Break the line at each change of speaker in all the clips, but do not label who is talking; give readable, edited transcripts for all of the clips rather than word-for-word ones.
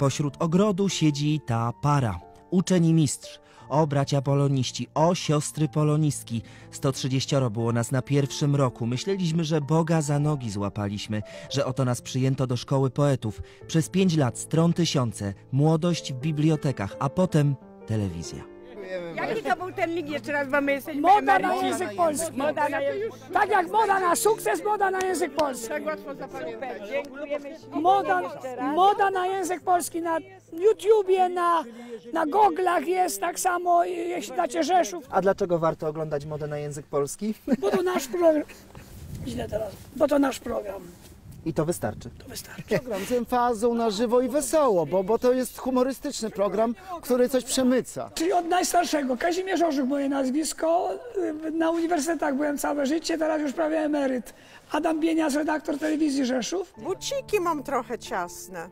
Pośród ogrodu siedzi ta para. Uczeń i mistrz. O bracia poloniści, o siostry polonistki. 130 było nas na pierwszym roku. Myśleliśmy, że Boga za nogi złapaliśmy, że oto nas przyjęto do szkoły poetów. Przez 5 lat stron tysiące, młodość w bibliotekach, a potem telewizja.
Jaki to był ten lig jeszcze raz, bo my jesteśmy
Moda na język polski.
Moda na
Tak jak moda na sukces, moda na język polski.
Tak łatwo zapamiętać. Dziękujemy ślicznie.
Moda na język polski na YouTubie, na goglach jest tak samo, jeśli dacie Rzeszów.
A dlaczego warto oglądać modę na język polski?
Bo to nasz program. Źle teraz. Bo to nasz program.
I to wystarczy.
To wystarczy.
Program z emfazą na żywo i wesoło, bo to jest humorystyczny program, który coś przemyca.
Czyli od najstarszego. Kazimierz Orzech moje nazwisko. Na uniwersytetach byłem całe życie, teraz już prawie emeryt. Adam Bienias, redaktor telewizji Rzeszów.
Buciki mam trochę ciasne.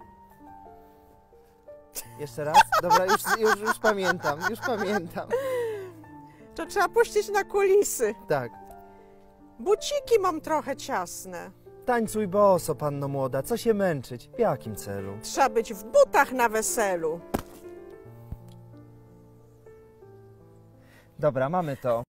Jeszcze raz? Dobra, już pamiętam, już pamiętam.
To trzeba puścić na kulisy.
Tak.
Buciki mam trochę ciasne.
Tańcuj boso, panno młoda, co się męczyć? W jakim celu?
Trzeba być w butach na weselu.
Dobra, mamy to.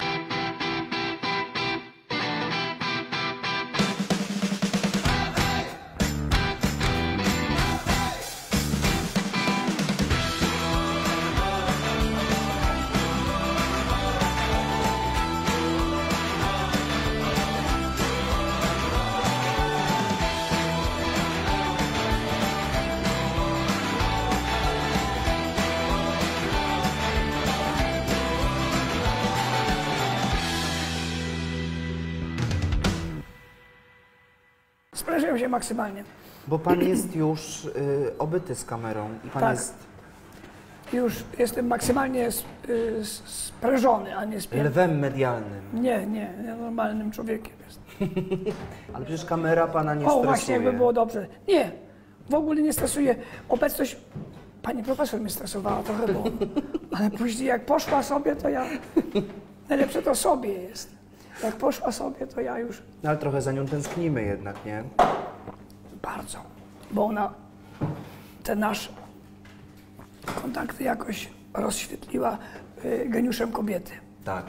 Sprężyłem się maksymalnie.
Bo pan jest już obyty z kamerą i pan
Tak.
jest
Już jestem maksymalnie sprężony, a nie spięty.
lwem medialnym.
Nie, ja normalnym człowiekiem jestem.
Ale przecież kamera pana nie
O,
stresuje.
właśnie, jakby było dobrze. Nie, w ogóle nie stresuje. Obecność pani profesor mnie stresowała trochę, bo... Ale później jak poszła sobie, to ja... Najlepsze to sobie jest. Jak poszła sobie, to ja już...
No, ale trochę za nią tęsknimy jednak, nie?
Bardzo. Bo ona te nasze kontakty jakoś rozświetliła geniuszem kobiety.
Tak.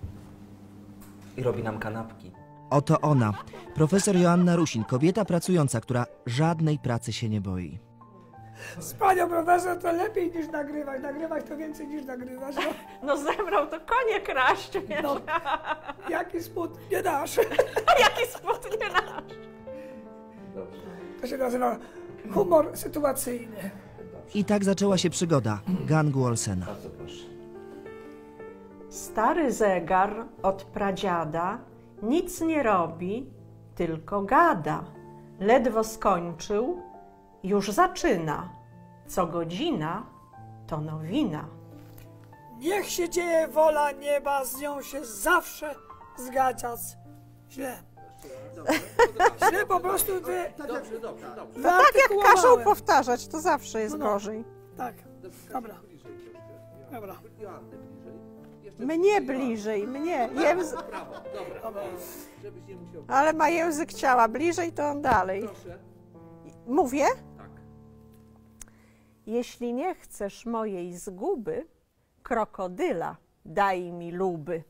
I robi nam kanapki.
Oto ona, profesor Joanna Rusin, kobieta pracująca, która żadnej pracy się nie boi.
Z panią profesor to lepiej niż nagrywać. Nagrywać to więcej niż nagrywać. No,
No zebrał to konie kraść, wiesz.
no, jaki spód nie dasz.
Jaki spód nie nasz.
To się nazywa humor sytuacyjny.
I tak zaczęła się przygoda gangu Olsena.
Stary zegar od pradziada nic nie robi, tylko gada. Ledwo skończył, już zaczyna. Co godzina, to nowina.
Niech się dzieje wola nieba, z nią się zawsze zgadzać. Źle. Źle po prostu
Tak jak każą powtarzać, to zawsze jest gorzej.
Tak, dobra. Dobra.
Mnie bliżej, mnie. Ale ma język ciała bliżej, to on dalej. Mówię? Tak. Jeśli nie chcesz mojej zguby, krokodyla daj mi luby.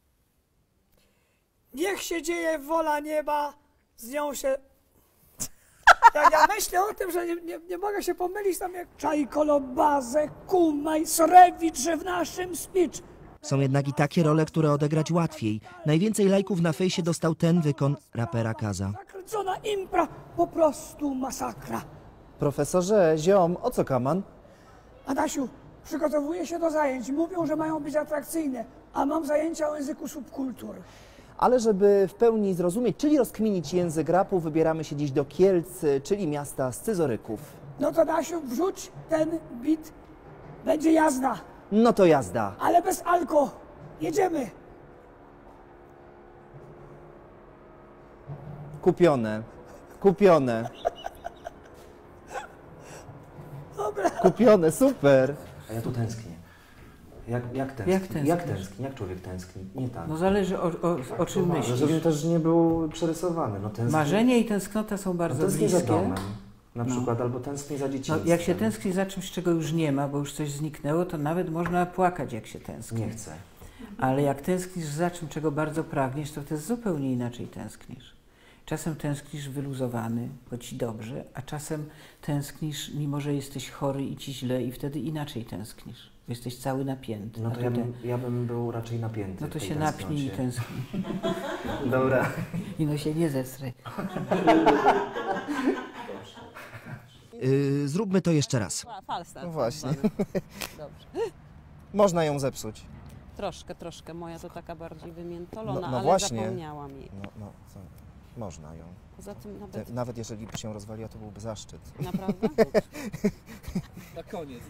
Niech się dzieje wola nieba, z nią się... Jak ja myślę o tym, że nie mogę się pomylić tam jak Czajkolo, Bazę, Kumaj, Sorewicz, że w naszym speech.
Są jednak i takie role, które odegrać łatwiej. Najwięcej lajków na fejsie dostał ten wykon rapera Kaza.
Zakręcona impra, po prostu masakra.
Profesorze, ziom, o co kaman?
Adasiu, przygotowuję się do zajęć. Mówią, że mają być atrakcyjne, a mam zajęcia o języku subkultur.
Ale żeby w pełni zrozumieć, czyli rozkminić język rapu, wybieramy się dziś do Kielc, czyli miasta scyzoryków.
No to Adasiu, wrzuć ten bit, będzie jazda,
No to jazda.
ale bez alko. Jedziemy.
Kupione. Kupione.
Dobra.
Kupione, super. A ja tu tęsknię. Jak tęskni?
Jak tęsknisz?
Jak tęskni? Jak człowiek tęskni? Nie tak.
No zależy o czym myślisz.
Żeby też nie był przerysowany. No, tęsknię.
Marzenie i tęsknota są bardzo
Tęsknię za
bliskie.
domem. na przykład, albo tęskni za
No,
dzieciństwem.
jak się tęskni za czymś, czego już nie ma, bo już coś zniknęło, to nawet można płakać, jak się tęskni.
Nie chcę.
Ale jak tęsknisz za czym, czego bardzo pragniesz, to wtedy zupełnie inaczej tęsknisz. Czasem tęsknisz wyluzowany, bo ci dobrze, a czasem tęsknisz, mimo że jesteś chory i ci źle, i wtedy inaczej tęsknisz. Bo jesteś cały napięty.
No to ja bym był raczej napięty.
No to
w tej
się napnij i
tęsknocie.
tęsknij.
Dobra.
I no się nie zesraj.
Zróbmy to jeszcze raz.
Falstart.
No właśnie.
Dobrze.
Można ją zepsuć.
Troszkę. Moja to taka bardziej wymiętolona,
No
ale
właśnie.
zapomniałam jej.
No, co? Można ją.
Poza tym nawet...
Nawet jeżeli by się rozwaliła, to byłby zaszczyt.
Naprawdę?
Na koniec.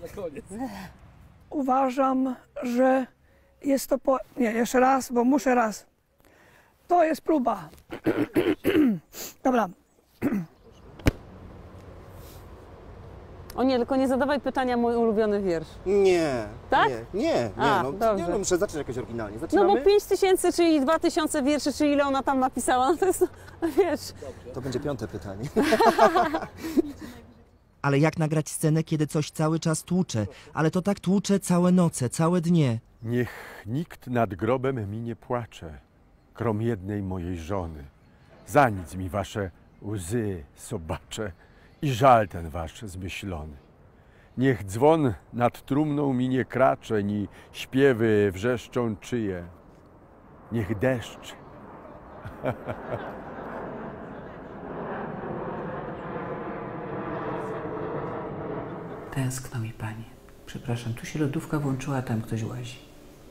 Uważam, że jest to Nie, jeszcze raz, bo muszę raz. To jest próba. Dobra.
O nie, tylko nie zadawaj pytania, mój ulubiony wiersz.
Nie.
Tak?
Nie.
A,
no,
dobrze.
nie, no muszę zacząć jakoś oryginalnie.
No
Zaczynamy?
bo 5000, czyli 2000 wierszy, czy ile ona tam napisała, no to jest, no, wiesz...
To będzie 5. pytanie.
Ale jak nagrać scenę, kiedy coś cały czas tłucze? Ale to tak tłucze całe noce, całe dnie.
Niech nikt nad grobem mi nie płacze, krom jednej mojej żony. Za nic mi wasze łzy sobacze i żal ten wasz zmyślony. Niech dzwon nad trumną mi nie kracze, ni śpiewy wrzeszczą czyje. Niech deszcz.
Tęskno mi pani. Przepraszam, tu się lodówka włączyła, a tam ktoś łazi.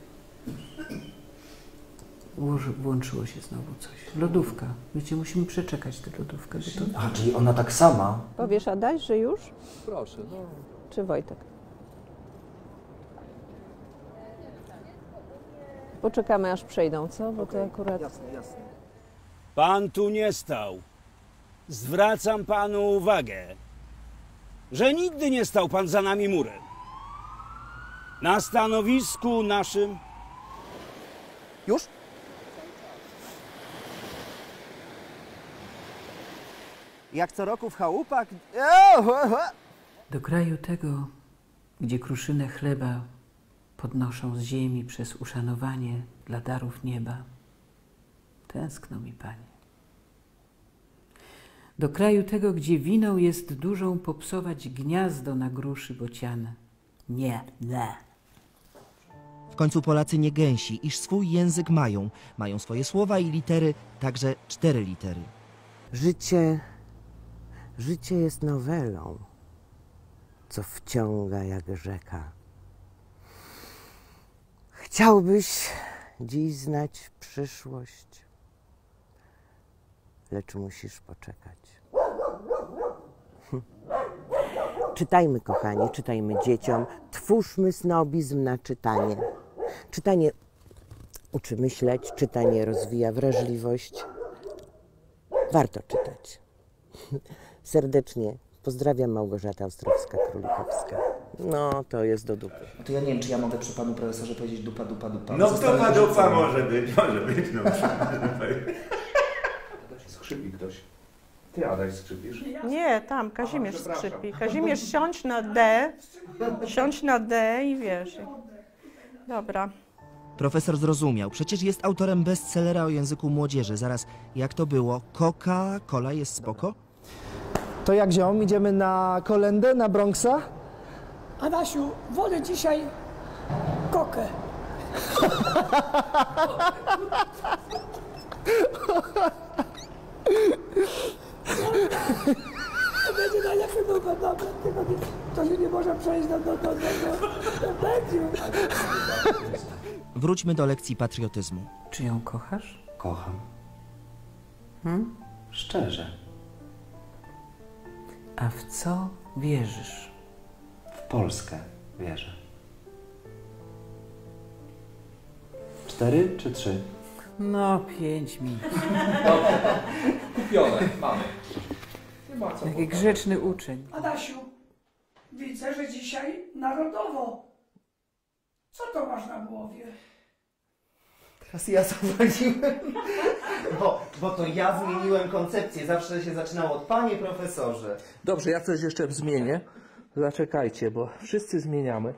Włączyło się znowu coś. Lodówka. Wiecie, musimy przeczekać tę lodówkę. Bo to...
A, czyli ona tak sama?
Powiesz, Adaś, że już?
Proszę, no.
Czy Wojtek? Poczekamy, aż przejdą, co? Bo to akurat...
Jasne.
Pan tu nie stał. Zwracam panu uwagę, że nigdy nie stał pan za nami murem. Na stanowisku naszym...
Już? Jak co roku w chałupach...
Do kraju tego, gdzie kruszynę chleba podnoszą z ziemi przez uszanowanie dla darów nieba, tęskno mi, Panie. Do kraju tego, gdzie winą jest dużą popsować gniazdo na gruszy bociana. Nie.
W końcu Polacy nie gęsi, iż swój język mają. Mają swoje słowa i litery, także 4 litery.
Życie jest nowelą, co wciąga jak rzeka. Chciałbyś dziś znać przyszłość, lecz musisz poczekać. Czytajmy, kochani, czytajmy dzieciom, twórzmy snobizm na czytanie. Czytanie uczy myśleć, czytanie rozwija wrażliwość. Warto czytać. Serdecznie pozdrawiam, Małgorzata Ostrowska-Królikowska. No, to jest do dupy.
To ja nie wiem, czy ja mogę przy panu profesorze powiedzieć dupa.
No dupa może być, no.
Skrzypi ktoś. Ty, Adaś, skrzypisz?
Nie, tam Kazimierz skrzypi. Kazimierz, siądź na D i wiesz. Dobra.
Profesor zrozumiał, przecież jest autorem bestsellera o języku młodzieży. Zaraz, jak to było? Coca-Cola jest spoko?
To jak ziom, idziemy na kolędę, na Bronxa?
Adasiu, wolę dzisiaj kokę. To będzie najlepszy numer, dobra, tylko to się nie może przejść do medium.
Wróćmy do lekcji patriotyzmu.
Czy ją kochasz?
Kocham. Szczerze.
A w co wierzysz?
W Polskę wierzę. 4 czy 3?
No, 5 minut.
Kupione, mamy.
Taki grzeczny uczeń.
Adasiu, widzę, że dzisiaj narodowo. Co to masz na głowie?
Teraz ja zawaliłem, bo to ja zmieniłem koncepcję. Zawsze się zaczynało od panie profesorze.
Dobrze, ja coś jeszcze zmienię. Zaczekajcie, bo wszyscy zmieniamy.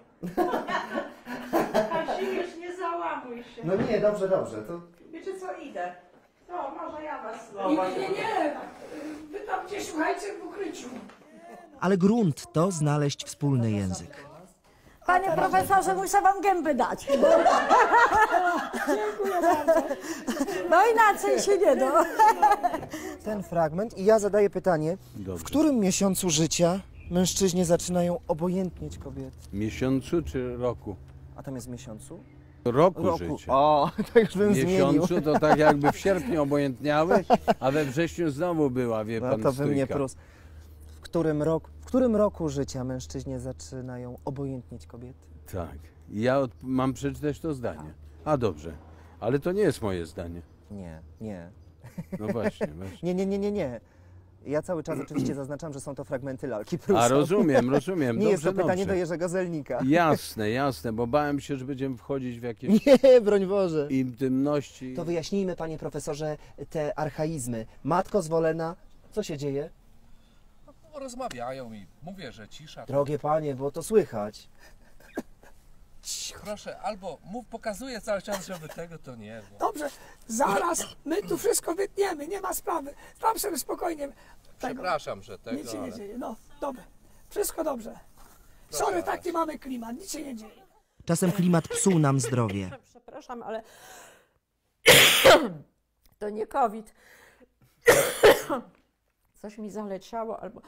Kazimierz, nie załamuj się.
No nie, dobrze, to...
Wiecie co, idę. To może ja was...
Nie. Wy tam gdzieś słuchajcie w ukryciu.
Ale grunt to znaleźć wspólny język.
Panie profesorze, muszę wam gęby dać.
Dziękuję bardzo.
No inaczej się nie da.
Ten fragment i ja zadaję pytanie, w którym miesiącu życia mężczyźni zaczynają obojętnieć kobiety?
Miesiącu czy roku?
A tam jest miesiącu?
Roku życia.
O, to już bym zmienił.
Miesiącu to tak jakby w sierpniu obojętniały, a we wrześniu znowu była, wie pan,
No to wy mnie
stójka.
prus. W którym roku życia mężczyźni zaczynają obojętnieć kobiety?
Tak. Ja mam przeczytać to zdanie. A dobrze. Ale to nie jest moje zdanie.
Nie.
No właśnie.
Nie. Ja cały czas oczywiście zaznaczam, że są to fragmenty lalki Prusa.
A rozumiem.
Nie jest to
Dobrze,
pytanie
dobrze.
do Jerzego Zelnika.
Jasne, bo bałem się, że będziemy wchodzić w jakieś
Nie, broń Boże.
intymności.
To wyjaśnijmy, panie profesorze, te archaizmy. Matko zwolena, co się dzieje?
Rozmawiają i mówię, że cisza.
Drogie panie, bo to słychać.
Proszę, albo pokazuję cały czas, żeby tego to nie było.
Dobrze, zaraz my tu wszystko wytniemy, nie ma sprawy. Tam sobie spokojnie.
Przepraszam, że tego,
Nic się nie
ale...
dzieje, no dobra. Wszystko dobrze. Sorry, taki mamy klimat, nic się nie dzieje.
Czasem klimat psuł nam zdrowie.
Przepraszam, ale to nie COVID. Coś mi zaleciało albo...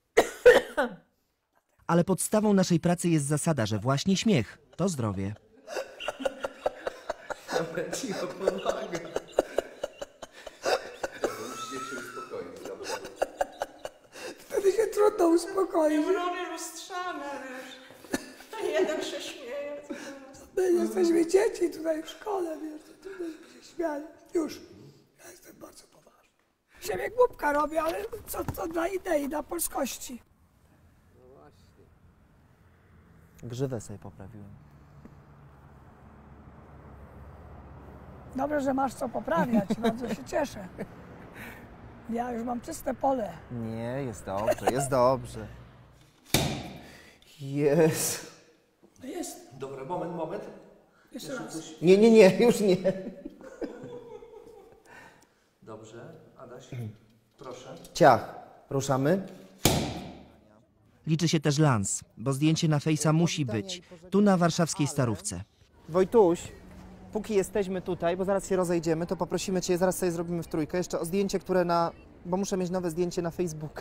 Ale podstawą naszej pracy jest zasada, że właśnie śmiech to zdrowie.
Dobra, cicho, pomagam. Musicie się uspokoić, dobrze?
Wtedy się trudno uspokoić.
Neurony lustrzane, wiesz. Jeden się śmieje.
My jesteśmy dzieci tutaj w szkole, wiesz, tutaj się śmiali. Już, ja jestem bardzo poważny. Siebie głupka robię, ale co dla idei, dla polskości.
Grzywę sobie poprawiłem.
Dobrze, że masz co poprawiać, bardzo się cieszę. Ja już mam czyste pole.
Nie, jest dobrze. Jest.
Jest.
Dobra, moment.
Jeszcze raz.
Nie, już nie.
Dobrze, Adaś, proszę.
Ciach, ruszamy.
Liczy się też lans, bo zdjęcie na fejsa musi być. Tu na warszawskiej Starówce.
Wojtuś, póki jesteśmy tutaj, bo zaraz się rozejdziemy, to poprosimy cię, zaraz sobie zrobimy w trójkę, jeszcze o zdjęcie, bo muszę mieć nowe zdjęcie na Facebooka.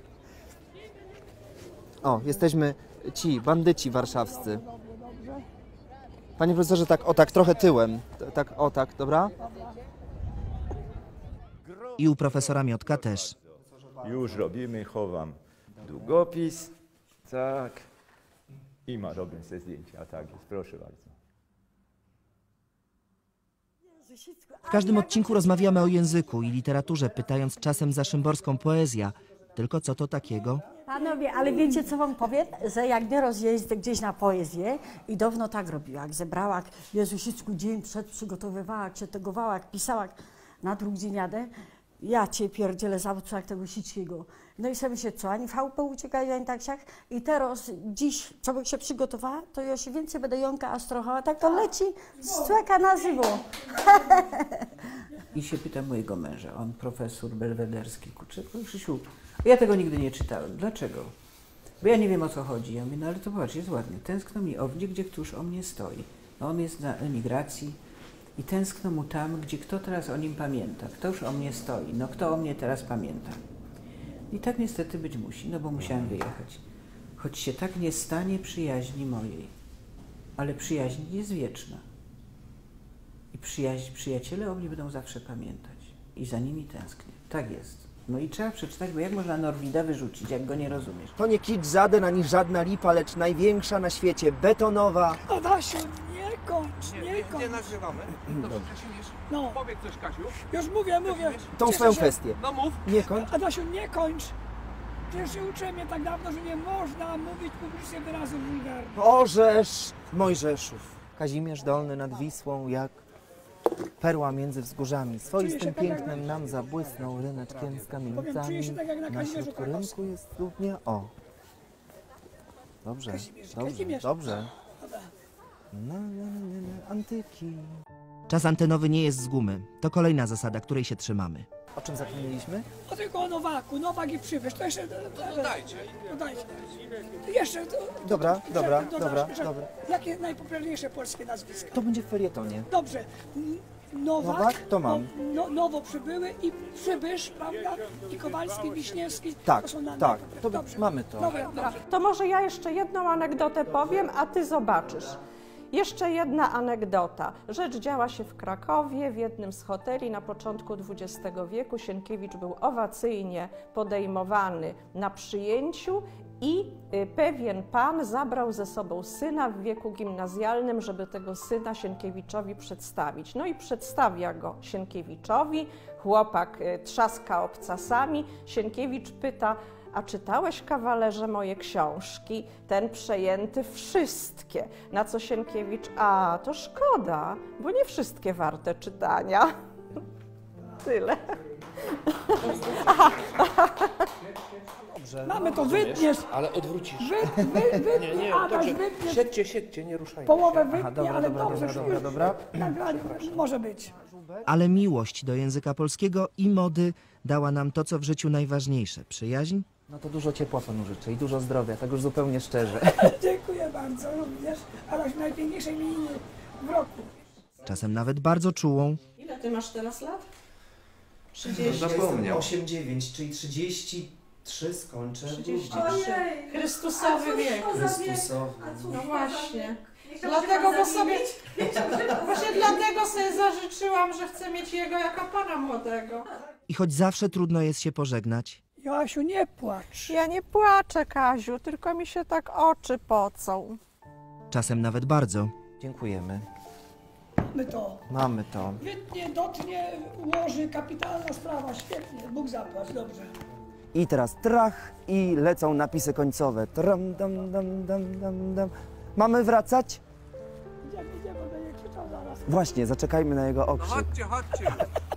O, jesteśmy ci, bandyci warszawscy. Panie profesorze, tak, trochę tyłem. Tak, dobra?
I u profesora Miotka też.
Już robimy, chowam długopis. Tak. I robię sobie zdjęcie. A tak jest, proszę bardzo.
W każdym odcinku rozmawiamy o języku i literaturze, pytając czasem za szymborską poezję. Tylko co to takiego?
Panowie, ale wiecie co wam powiem? Że jak nieraz jeźdzę gdzieś na poezję i dawno tak robiła, jak zebrała, jak Jezusicku dzień przed przygotowywała, jak się tegowała, jak pisała, na drugi dzień jadę, ja cię pierdzielę zawódca jak tego Sickiego. No i sobie się co, ani VP uciekają, ani tak siak. I teraz, dziś, co bym się przygotowała, to ja się więcej będę jąka astrochała, tak to leci z człeka na żywo.
I się pyta mojego męża, on profesor belwederski, kurczę, Krzysiu, ja tego nigdy nie czytałem, dlaczego? Bo ja nie wiem, o co chodzi. Ja mówię, no ale to popatrz, jest ładnie, tęskno mi owdzie, gdzie któż o mnie stoi. No on jest na emigracji i tęskno mu tam, gdzie kto teraz o nim pamięta, ktoż o mnie stoi, no kto o mnie teraz pamięta. I tak niestety być musi, no bo musiałem wyjechać. Choć się tak nie stanie przyjaźni mojej, ale przyjaźń jest wieczna. I przyjaciele o mnie będą zawsze pamiętać. I za nimi tęsknię. Tak jest. No i trzeba przeczytać, bo jak można Norwida wyrzucić, jak go nie rozumiesz?
To nie kicz żaden, ani żadna lipa, lecz największa na świecie, betonowa.
Adasiu, nie kończ.
Nie nagrywamy. Dobrze, Kasiusz,
No.
powiedz coś, Kasiu.
Już mówię.
Tą
Cieszę
swoją
się.
kwestię.
No mów.
Nie kończ.
Adasiu, nie kończ. Przecież się uczyłem mnie tak dawno, że nie można mówić publicznie wyrazów wulgarnych.
Orzesz, Mojżeszów. Kazimierz Dolny nad Wisłą, jak... Perła między wzgórzami, swoistym pięknem nam zabłysnął ryneczkiem z
Powiem,
kamienicami.
czuję się tak jak na
Na
Kazimierzu
środku
Krakowskim.
rynku jest studnia. O! Dobrze, dobrze,
Kazimierz.
dobrze. Antyki.
Czas antenowy nie jest z gumy. To kolejna zasada, której się trzymamy.
O czym zapomnieliśmy?
O tylko o Nowaku, Nowak i Przybysz, to jeszcze... Dodajcie. Jeszcze...
Dobra, dobra,
dodasz,
dobra,
jeszcze,
dobra.
Jakie najpopularniejsze polskie nazwiska?
To będzie w felietonie.
Dobrze.
Nowak to mam.
Nowo przybyły i Przybysz, prawda? I Kowalski, Wiśniewski.
Tak,
to są
tak, to
Dobrze.
mamy to.
Dobra.
To może ja jeszcze jedną anegdotę powiem, a ty zobaczysz. Jeszcze jedna anegdota. Rzecz działa się w Krakowie, w jednym z hoteli na początku XX wieku. Sienkiewicz był owacyjnie podejmowany na przyjęciu i pewien pan zabrał ze sobą syna w wieku gimnazjalnym, żeby tego syna Sienkiewiczowi przedstawić. No i przedstawia go Sienkiewiczowi, chłopak trzaska obcasami, Sienkiewicz pyta: a czytałeś, kawalerze, moje książki? Ten przejęty: wszystkie. Na co Sienkiewicz: a to szkoda, bo nie wszystkie warte czytania. Tyle.
Dobrze.
Mamy to, wytniesz.
Ale odwrócisz. Nie,
Adaś,
dobrze.
wytniesz.
Siedźcie, nie ruszajcie
Połowę
się.
wytnie,
dobra,
ale
dobra,
dobrze,
dobra, dobra.
nagranie może być.
Ale miłość do języka polskiego i mody dała nam to, co w życiu najważniejsze. Przyjaźń,
No to dużo ciepła panu życzę i dużo zdrowia, tak już zupełnie szczerze.
Dziękuję bardzo również. Adaś, najpiękniejszej imieniny w roku.
czasem nawet bardzo czułą,
Ile ty masz teraz lat?
30. Zapomniał.
8-9, czyli 33 skończę.
33. Chrystusowy wiek.
Chrystusowy.
No właśnie. Dlatego go sobie, właśnie dlatego sobie zażyczyłam, że chcę mieć jego jako pana młodego.
i choć zawsze trudno jest się pożegnać,
Joasiu, nie płacz.
Ja nie płaczę, Kaziu, tylko mi się tak oczy pocą.
czasem nawet bardzo.
Dziękujemy.
Mamy to.
Mamy to.
Wytnie, dotnie, ułoży, kapitalna sprawa, świetnie. Bóg zapłać, dobrze.
I teraz trach i lecą napisy końcowe. Tram, dam, dam, dam, dam, dam. Mamy wracać?
Idziemy, będę je krzyczał zaraz.
Właśnie, zaczekajmy na jego okrzyk.
Chodźcie.